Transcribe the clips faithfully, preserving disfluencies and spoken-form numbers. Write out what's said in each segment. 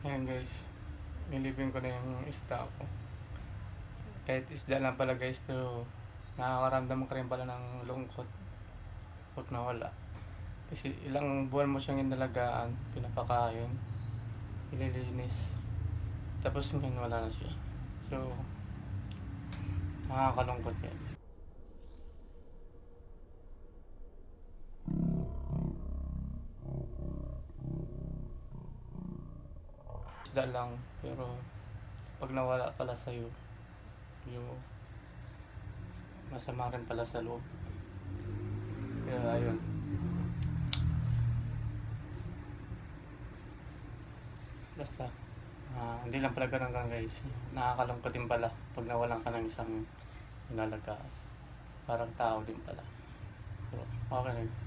Ayan guys, nilibing ko na yung isda ko. Kahit isda lang pala guys, pero nakakaramdam ka rin pala ng lungkot pag nawala. Kasi ilang buwan mo siyang inalagaan, pinapakain, ililinis, tapos ngayon wala na siya. So, nakakalungkot guys. Isda lang, pero pag nawala pala sa'yo, yung masama rin pala sa loob. Kaya ayun, basta uh, hindi lang pala ganun lang guys, nakakalungkot din pala pag nawalan ka ng isang inalagaan. Parang tao din pala. So okay rin.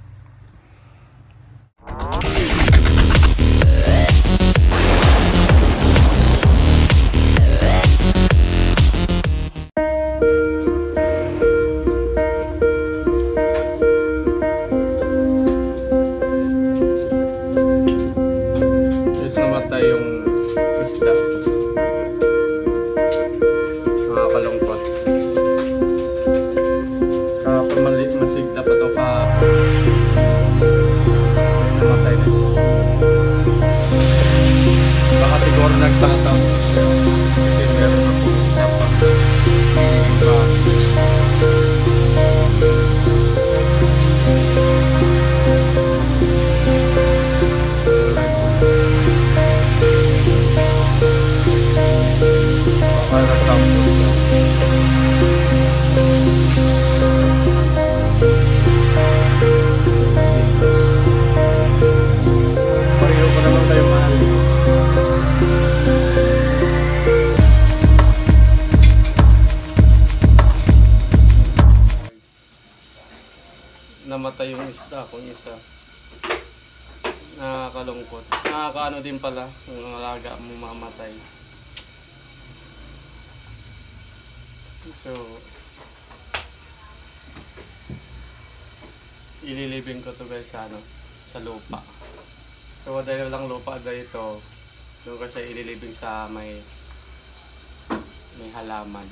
Nagtatap kasi meron ako isa pa iba. Para tapos pareho pa naman tayo mahal. Namatay yung isda kung isa. Nakakalungkot. Nakakaano din pala yung alaga mo mamatay. So ililibing ko to guys sa ano, sa lupa. So dahil walang lupa dito, doon ko siya ililibing sa may may halaman.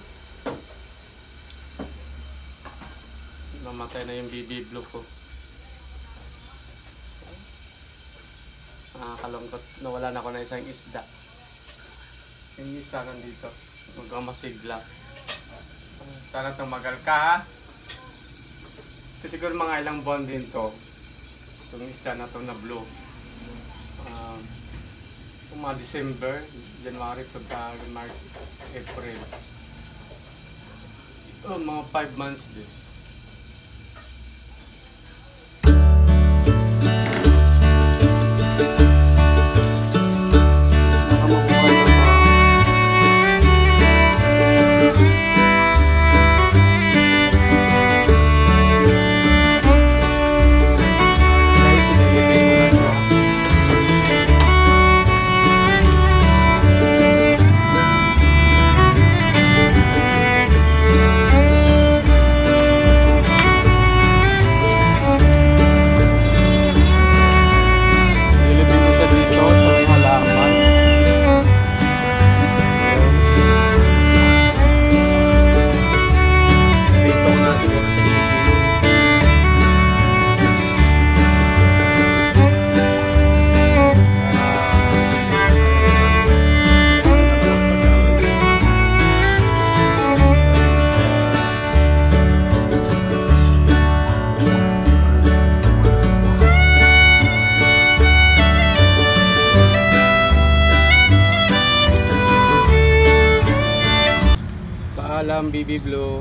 Namatay na yung baby blue ko. Nakakalungkot. Nawala na ako na isang isda. Yung isa nandito. Magmamasigla. Sana tumagal ka ha. Kasi siguro mga ilang buwan din to. Itong isda na to na blue. Uh, mga December, January, February, March, April. Oh, mga five months din. Paalam baby blue.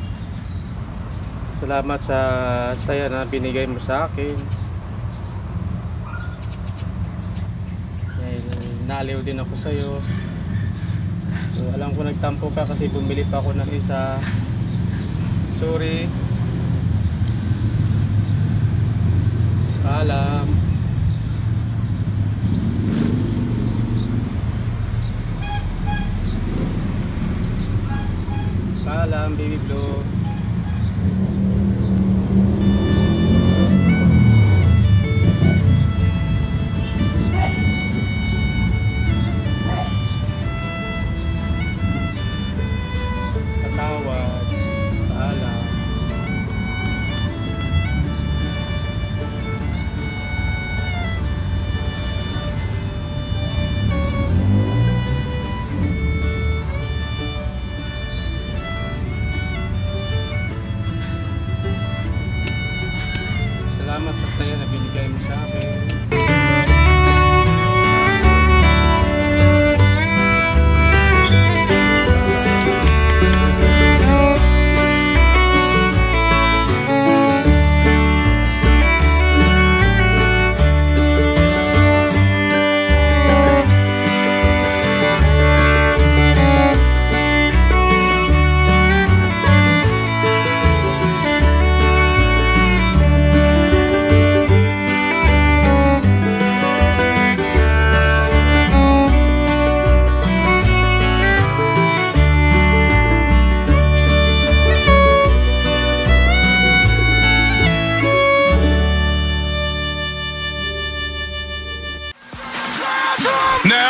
Salamat sa saya na binigay mo sa akin. Dahil naaliw din ako sa iyo. So alam ko nagtampo ka kasi bumili pa ako ng isa. Sorry. Paalam. Paalam baby blue.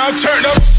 now turn up.